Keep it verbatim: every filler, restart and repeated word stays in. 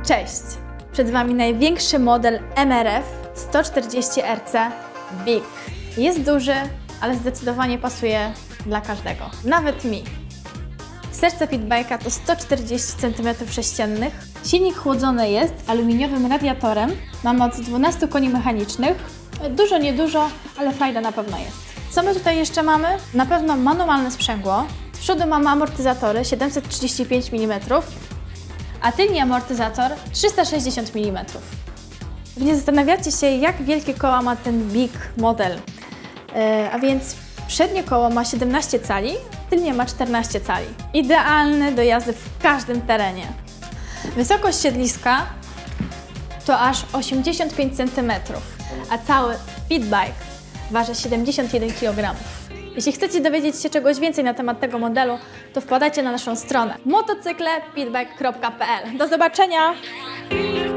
Cześć! Przed Wami największy model M R F sto czterdzieści R C Big. Jest duży, ale zdecydowanie pasuje dla każdego, nawet mi. Serce pitbike'a to sto czterdzieści centymetrów sześciennych. Silnik chłodzony jest aluminiowym radiatorem. Ma moc dwanaście koni mechanicznych. Dużo, niedużo, ale frajda na pewno jest. Co my tutaj jeszcze mamy? Na pewno manualne sprzęgło. Z przodu mamy amortyzatory siedemset trzydzieści pięć milimetrów, a tylni amortyzator trzysta sześćdziesiąt milimetrów. Pewnie zastanawiacie się, jak wielkie koła ma ten Big model. Yy, a więc przednie koło ma siedemnaście cali, tylnie ma czternaście cali. Idealny do jazdy w każdym terenie. Wysokość siedliska to aż osiemdziesiąt pięć centymetrów, a cały pitbike waży siedemdziesiąt jeden kilogramów. Jeśli chcecie dowiedzieć się czegoś więcej na temat tego modelu, to wpadajcie na naszą stronę motocykle pitbike kropka p l. Do zobaczenia!